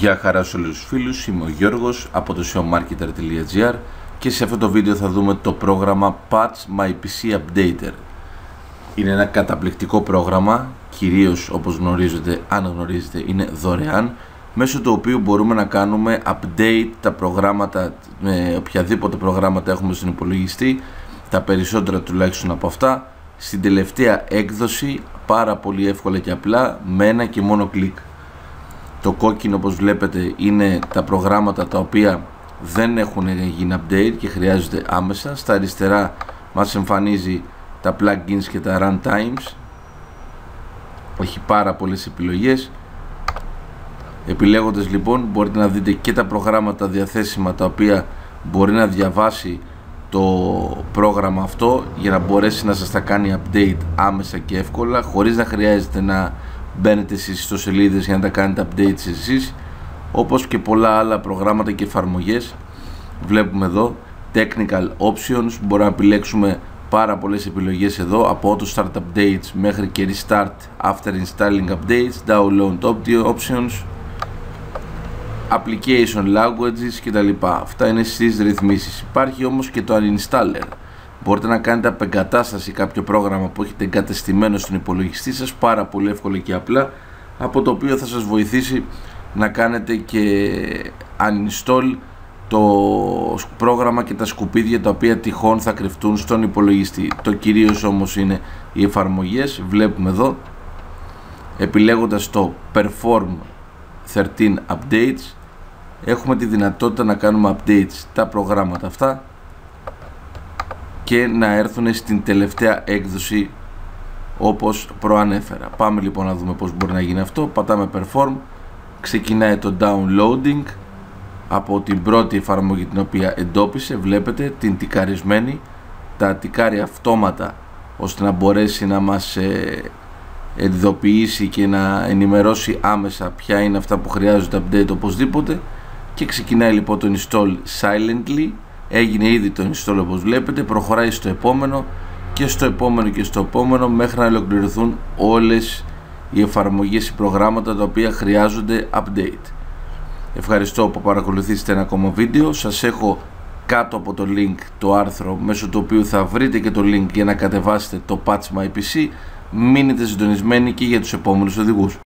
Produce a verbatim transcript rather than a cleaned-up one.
Γεια χαρά σε όλους τους φίλους, είμαι ο Γιώργος από το σεο μάρκετερ τελεία τζι άρ και σε αυτό το βίντεο θα δούμε το πρόγραμμα PatchMyPC Updater. Είναι ένα καταπληκτικό πρόγραμμα, κυρίως όπως γνωρίζετε, αν γνωρίζετε, είναι δωρεάν, μέσω του οποίου μπορούμε να κάνουμε update τα προγράμματα, με οποιαδήποτε προγράμματα έχουμε στον υπολογιστή, τα περισσότερα τουλάχιστον από αυτά, στην τελευταία έκδοση, πάρα πολύ εύκολα και απλά, με ένα και μόνο κλικ. Το κόκκινο, όπως βλέπετε, είναι τα προγράμματα τα οποία δεν έχουν γίνει update και χρειάζονται άμεσα. Στα αριστερά μας εμφανίζει τα plugins και τα runtimes. Έχει πάρα πολλές επιλογές. Επιλέγοντας λοιπόν μπορείτε να δείτε και τα προγράμματα διαθέσιμα τα οποία μπορεί να διαβάσει το πρόγραμμα αυτό για να μπορέσει να σας τα κάνει update άμεσα και εύκολα, χωρίς να χρειάζεται να μπαίνετε στις ιστοσελίδες για να τα κάνετε updates εσείς, όπως και πολλά άλλα προγράμματα και εφαρμογές. Βλέπουμε εδώ technical options, μπορούμε να επιλέξουμε πάρα πολλές επιλογές εδώ, από auto start updates μέχρι και restart after installing updates, download options, application languages κτλ. Αυτά είναι στις ρυθμίσεις. Υπάρχει όμως και το uninstaller. Μπορείτε να κάνετε απεγκατάσταση κάποιο πρόγραμμα που έχετε εγκατεστημένο στον υπολογιστή σας, πάρα πολύ εύκολα και απλά, από το οποίο θα σας βοηθήσει να κάνετε και uninstall το πρόγραμμα και τα σκουπίδια τα οποία τυχόν θα κρυφτούν στον υπολογιστή. Το κυρίως όμως είναι οι εφαρμογές. Βλέπουμε εδώ, επιλέγοντας το Perform thirteen Updates, έχουμε τη δυνατότητα να κάνουμε updates τα προγράμματα αυτά και να έρθουν στην τελευταία έκδοση όπως προανέφερα. Πάμε λοιπόν να δούμε πώς μπορεί να γίνει αυτό. Πατάμε Perform, ξεκινάει το downloading από την πρώτη εφαρμογή την οποία εντόπισε. Βλέπετε την τικαρισμένη, τα τικάρει αυτόματα ώστε να μπορέσει να μας ε, ειδοποιήσει και να ενημερώσει άμεσα ποια είναι αυτά που χρειάζονται update οπωσδήποτε, και ξεκινάει λοιπόν το install silently. Έγινε ήδη το install όπως βλέπετε, προχωράει στο επόμενο και στο επόμενο και στο επόμενο μέχρι να ολοκληρωθούν όλες οι εφαρμογές, οι προγράμματα τα οποία χρειάζονται update. Ευχαριστώ που παρακολουθήσετε ένα ακόμα βίντεο. Σας έχω κάτω από το link το άρθρο μέσω του οποίου θα βρείτε και το link για να κατεβάσετε το PatchMyPC. Μείνετε συντονισμένοι και για τους επόμενους οδηγούς.